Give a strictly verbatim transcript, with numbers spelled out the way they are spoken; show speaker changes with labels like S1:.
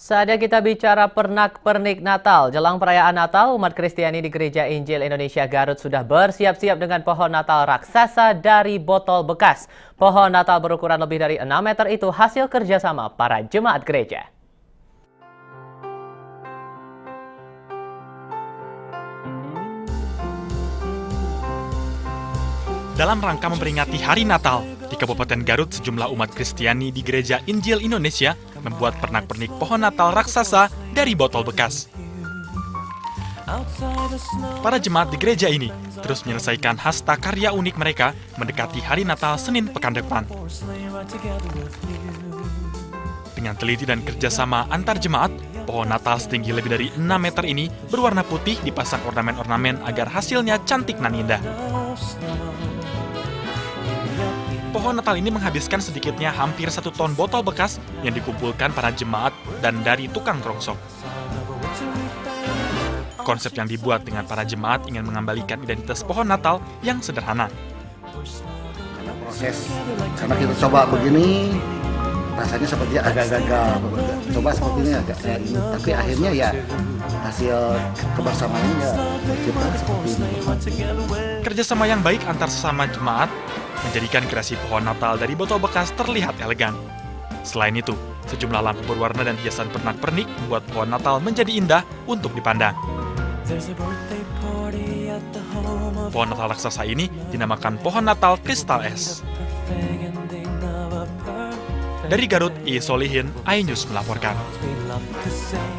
S1: Saatnya kita bicara pernak-pernik Natal. Jelang perayaan Natal, umat Kristiani di Gereja Injil Indonesia Garut sudah bersiap-siap dengan pohon Natal raksasa dari botol bekas. Pohon Natal berukuran lebih dari enam meter itu hasil kerjasama para jemaat gereja.
S2: Dalam rangka memperingati Hari Natal, di Kabupaten Garut sejumlah umat Kristiani di Gereja Injil Indonesia membuat pernak-pernik pohon Natal raksasa dari botol bekas. Para jemaat di gereja ini terus menyelesaikan hasta karya unik mereka mendekati Hari Natal Senin pekan depan. Dengan teliti dan kerjasama antar jemaat, pohon Natal setinggi lebih dari enam meter ini berwarna putih dipasang ornamen-ornamen agar hasilnya cantik dan indah. Pohon Natal ini menghabiskan sedikitnya hampir satu ton botol bekas yang dikumpulkan para jemaat dan dari tukang rongsok. Konsep yang dibuat dengan para jemaat ingin mengembalikan identitas pohon Natal yang sederhana.
S3: Karena proses, karena kita coba begini, rasanya seperti agak gagal. Coba seperti ini agak kayak ini, tapi akhirnya ya hasil kebersamaannya ya kita seperti ini.
S2: Kerjasama yang baik antar sesama jemaat menjadikan kreasi pohon Natal dari botol bekas terlihat elegan. Selain itu, sejumlah lampu berwarna dan hiasan pernak-pernik membuat pohon Natal menjadi indah untuk dipandang. Pohon Natal raksasa ini dinamakan pohon Natal Kristal Es. Dari Garut, I Solihin, iNews melaporkan.